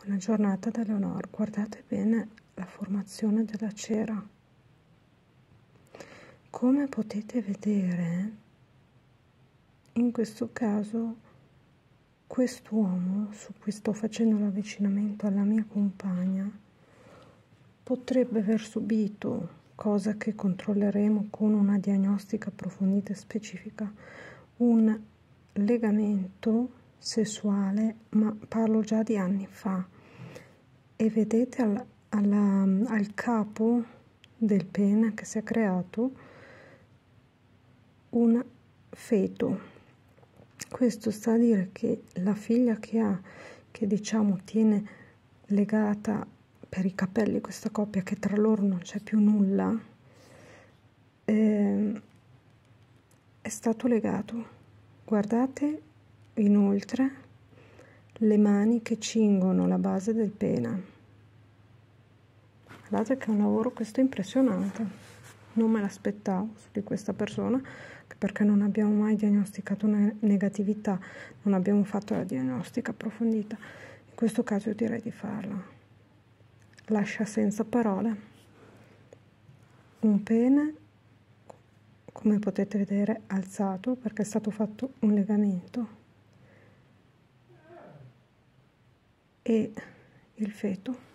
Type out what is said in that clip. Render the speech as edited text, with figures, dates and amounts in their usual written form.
Buona giornata da Leonor. Guardate bene la formazione della cera. Come potete vedere, in questo caso quest'uomo su cui sto facendo l'avvicinamento alla mia compagna potrebbe aver subito, cosa che controlleremo con una diagnostica approfondita e specifica, un legamento sessuale, ma parlo già di anni fa. E vedete al capo del pene che si è creato un feto. Questo sta a dire che la figlia che ha, che diciamo tiene legata per i capelli questa coppia, che tra loro non c'è più nulla, è stato legato. Guardate inoltre le mani che cingono la base del pene. Guardate che è un lavoro questo impressionante, non me l'aspettavo su di questa persona, perché non abbiamo mai diagnosticato una negatività, non abbiamo fatto la diagnostica approfondita. In questo caso io direi di farla. Lascia senza parole. Un pene, come potete vedere, alzato perché è stato fatto un legamento, e il feto.